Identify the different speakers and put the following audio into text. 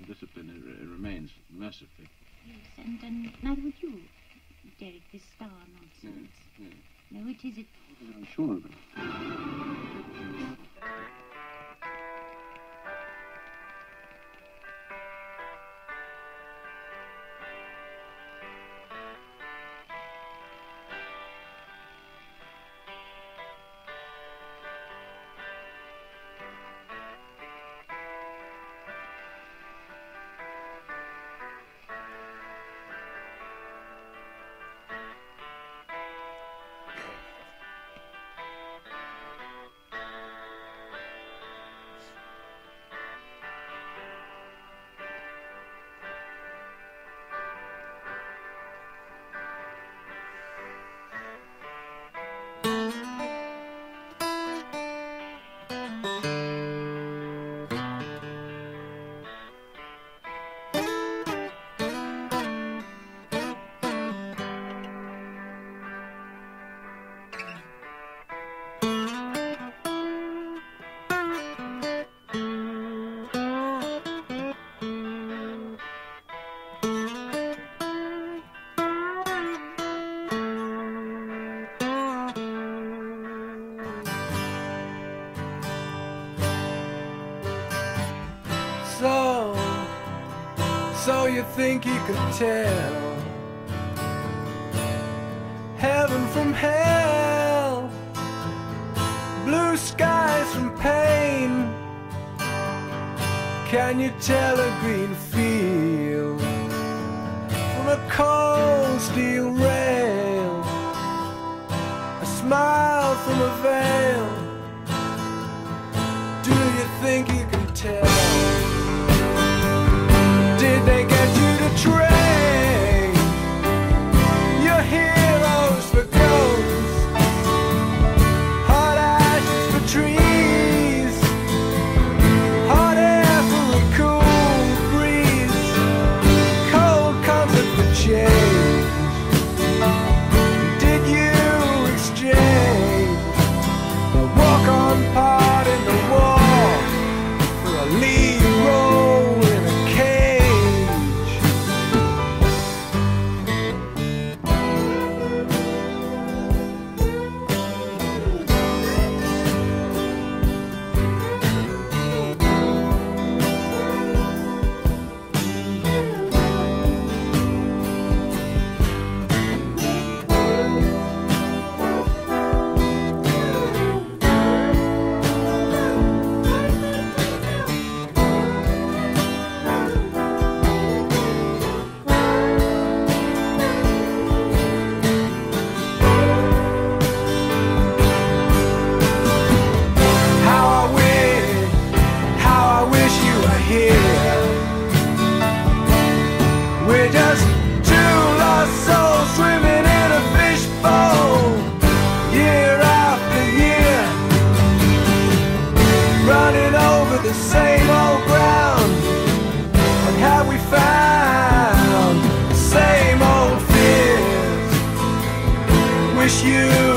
Speaker 1: undisciplined it remains, mercifully.
Speaker 2: Yes, and neither would you, Derek, this star nonsense.
Speaker 1: Yes.
Speaker 2: No, it isn't.
Speaker 1: I'm sure of it.
Speaker 3: So you think you can tell heaven from hell, blue skies from pain? Can you tell a green field from a cold steel rail, a smile from a veil? Do you think you can tell? Did they get you to trade your heroes for ghosts, hot ashes for trees, hot air for a cool breeze, cold comfort for change? Did you exchange a walk-on part in the war for a lead role in a cage? We're just two lost souls swimming in a fishbowl, year after year, running over the same old ground. And have we found the same old fears? Wish you